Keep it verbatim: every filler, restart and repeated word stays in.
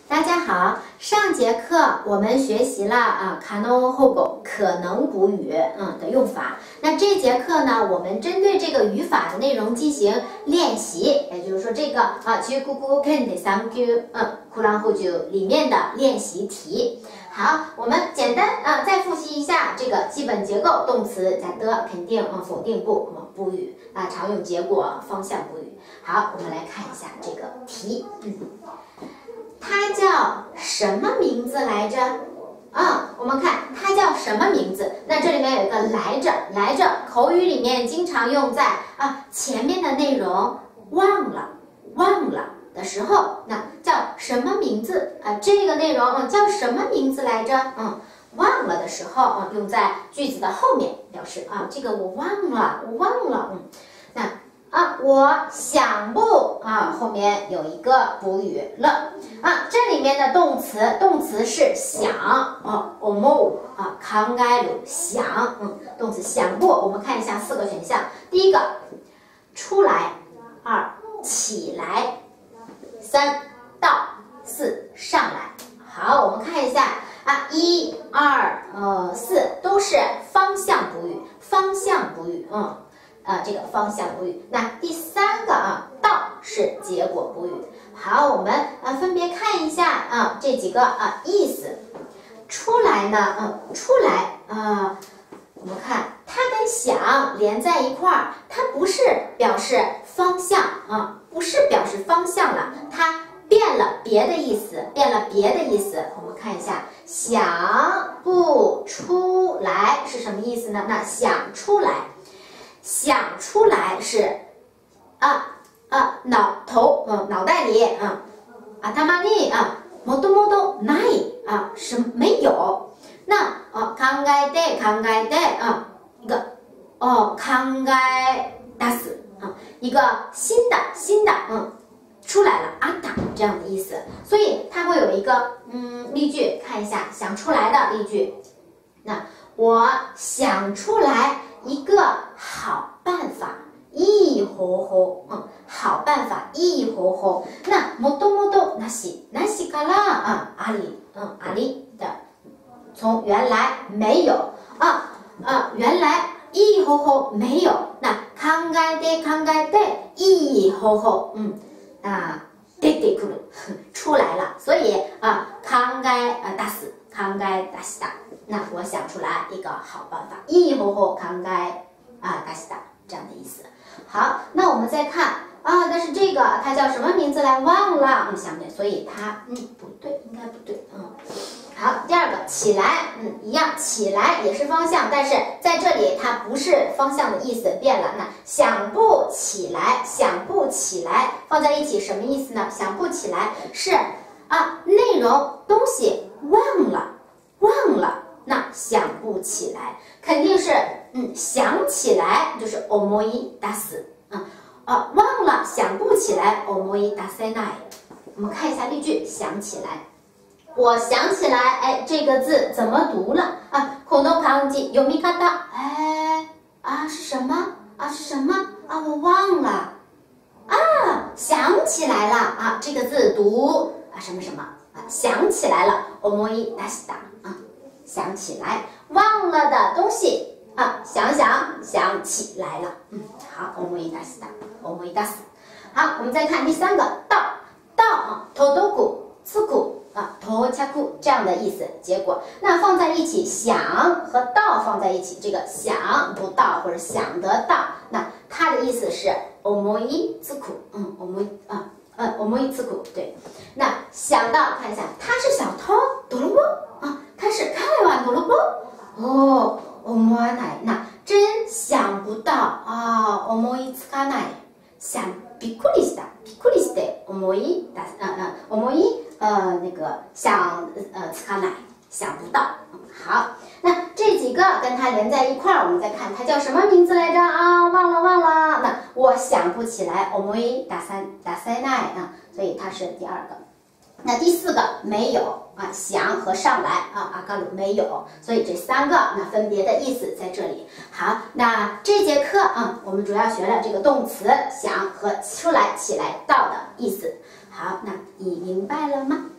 大家好，上节课我们学习了啊 kano hogo 可能补语嗯的用法。那这节课呢，我们针对这个语法的内容进行练习，也就是说这个啊十九kenで三級嗯库朗后就里面的练习题。好，我们简单啊再复习一下这个基本结构，动词加的肯定嗯否定不嗯补语啊常用结果方向补语。好，我们来看一下这个题，嗯。他叫什么名字来着？啊、嗯，我们看他叫什么名字？那这里面有一个来着，来着，口语里面经常用在啊前面的内容忘了忘了的时候，那叫什么名字啊？这个内容嗯叫什么名字来着？嗯，忘了的时候啊，用在句子的后面表示啊这个我忘了，我忘了，嗯，那。啊，我想不啊，后面有一个补语了啊。这里面的动词，动词是想啊 ，omo 啊 k a n g a r 想，嗯，动词想不。我们看一下四个选项，第一个出来，二起来，三到，四上来。好，我们看一下啊，一、二、呃、四都是方向补语，方向补语，嗯。啊，这个方向补语。那第三个啊，到是结果补语。好，我们啊分别看一下啊这几个啊意思。出来呢，嗯，出来啊，我们看它跟想连在一块儿，它不是表示方向啊，不是表示方向了，它变了别的意思，变了别的意思。我们看一下，想不出来是什么意思呢？那想出来。想出来是啊啊脑头嗯脑袋里啊啊他妈的啊もともとない啊是没有。那啊考えて考えて啊一个哦考え出す啊一个新的新的嗯出来了あった这样的意思。所以它会有一个嗯例句，看一下想出来的例句。那我想出来一个好办法，いい方法，嗯，好办法，いい方法。那もともとなし、なしから啊あり，嗯，あり的，从原来没有啊啊，原来いい方法没有。那考えて考えていい方法，嗯啊，出てくる，出来了。所以啊，考え啊出す。考え出した。那我想出来一个好办法，いい方法考え啊出した这样的意思。好，那我们再看啊，但是这个它叫什么名字来忘了？嗯，下面所以它嗯不对，应该不对，嗯。好，第二个起来，嗯，一样，起来也是方向，但是在这里它不是方向的意思变了。那想不起来，想不起来放在一起什么意思呢？想不起来是啊内容东西。忘了，忘了，那想不起来，肯定是嗯想起来就是思い出す，嗯啊忘了想不起来思い出せない。我们看一下例句，想起来，我想起来，哎，这个字怎么读了啊？この漢字読み方，哎啊是什么啊是什么啊？我忘了啊，想起来了啊，这个字读啊什么什么。想起来了，思い出した啊，想起来，忘了的东西啊，想想想起来了，嗯，好，思い出した，思い出す。好，我们再看第三个，到到啊，届く、着く啊，到着这样的意思。结果那放在一起，想和到放在一起，这个想不到或者想得到，那它的意思是思いつく，嗯，思い啊。嗯，思いつく对，那想到看一下，他是小偷，泥棒啊，他是彼は泥棒哦，思わない，那真想不到啊，思いつかない，想びっくりした，びっくりして思い出す，嗯嗯，思い呃那个想呃つかない，想不到，嗯，好，那这几个跟它连在一块儿，我们再看它叫什么名字来着啊？忘了忘了，那我想不起来，思い出せ出せない啊，所以它是第二个。那第四个没有啊，想和上来啊，阿嘎鲁没有，所以这三个那分别的意思在这里。好，那这节课啊，我们主要学了这个动词想和出来、起来、到的意思。好，那你明白了吗？